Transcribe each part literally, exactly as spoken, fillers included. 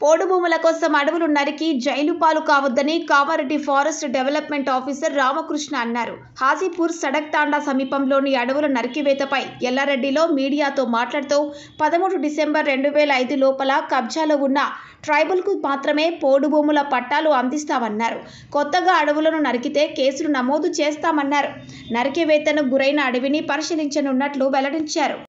పోడు భూముల కోసం అడవులు నరికి జైలు పాలు కావద్దని Kamareddy forest development officer Ramakrishna అన్నారు. హాజీపూర్ సడక్ తాండా సమీపంలోని అడవుల నరికివేతపై ఎల్లారెడ్డిలో మీడియాతో మాట్లాడుతూ పదమూడు డిసెంబర్ రెండు వేల ఐదు లోపల కబ్జాలో ఉన్న ట్రైబల్కు మాత్రమే పోడు భూముల పట్టాలు అందిస్తామన్నారు. కొత్తగా అడవులను నరికితే కేసులు నమోదు చేస్తామన్నారు. నరికివేతను గురైన అడవిని పరిశీలించనున్నట్లు వెల్లడించారు.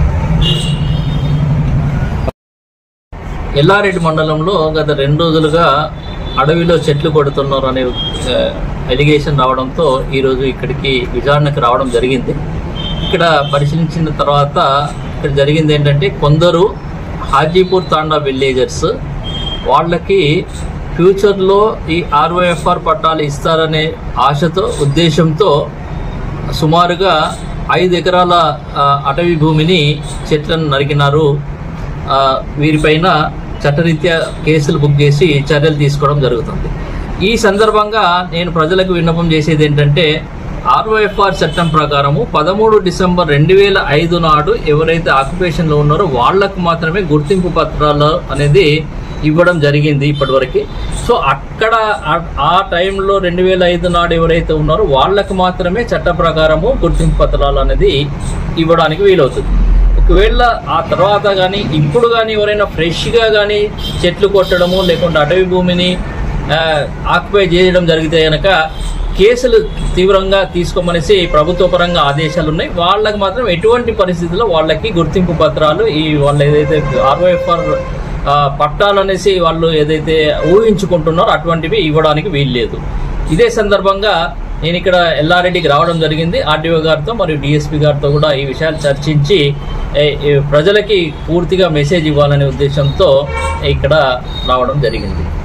ఎల్లారెడ్డి మండలంలో గత రెండు రోజులుగా అడవిలో చెట్లు కొడుతున్నారు అనే ఎలిగేషన్ రావడంతో ఈరోజు ఇక్కడికి విచారణకు రావడం జరిగింది. ఇక్కడ పరిశీలించిన తర్వాత ఇక్కడ జరిగింది ఏంటంటే, కొందరు హాజీపూర్ తాండా విలేజర్స్ వాళ్ళకి ఫ్యూచర్లో ఈ ఆర్ఓఎఫ్ఆర్ పట్టాలు ఇస్తారనే ఆశతో ఉద్దేశంతో సుమారుగా ఐదు ఎకరాల అటవీ భూమిని చెట్లను నరికినారు. వీరిపైన చట్టరీత్యా కేసులు బుక్ చేసి చర్యలు తీసుకోవడం జరుగుతుంది. ఈ సందర్భంగా నేను ప్రజలకు విన్నపం చేసేది ఏంటంటే, ఆర్ఓఎఫ్ఆర్ చట్టం ప్రకారము పదమూడు డిసెంబర్ రెండు వేల ఐదు నాడు ఎవరైతే ఆక్యుపేషన్లో ఉన్నారో వాళ్లకు మాత్రమే గుర్తింపు పత్రాలు అనేది ఇవ్వడం జరిగింది ఇప్పటివరకు. సో అక్కడ ఆ టైంలో రెండు వేల ఐదు నాడు ఎవరైతే ఉన్నారో వాళ్లకు మాత్రమే చట్ట ప్రకారము గుర్తింపు పత్రాలు అనేది ఇవ్వడానికి వీలవుతుంది. ఒకవేళ ఆ తర్వాత కానీ ఇప్పుడు కానీ ఎవరైనా ఫ్రెష్గా కానీ చెట్లు కొట్టడము లేకుంటే అటవీ భూమిని ఆక్యుపై చేయడం జరిగితే కనుక కేసులు తీవ్రంగా తీసుకోమనేసి ప్రభుత్వ పరంగా ఆదేశాలు ఉన్నాయి. వాళ్ళకి మాత్రం ఎటువంటి పరిస్థితుల్లో వాళ్ళకి గుర్తింపు పత్రాలు ఈ వాళ్ళు ఏదైతే ఆర్ఓఎఫ్ఆర్ పట్టాలు అనేసి వాళ్ళు ఏదైతే ఊహించుకుంటున్నారో అటువంటివి ఇవ్వడానికి వీల్లేదు. ఇదే సందర్భంగా నేను ఇక్కడ ఎల్లారెడ్డికి రావడం జరిగింది. ఆర్డీఓ గారితో మరియు డిఎస్పీ గారితో కూడా ఈ విషయాలు చర్చించి ప్రజలకి పూర్తిగా మెసేజ్ ఇవ్వాలనే ఉద్దేశంతో ఇక్కడ రావడం జరిగింది.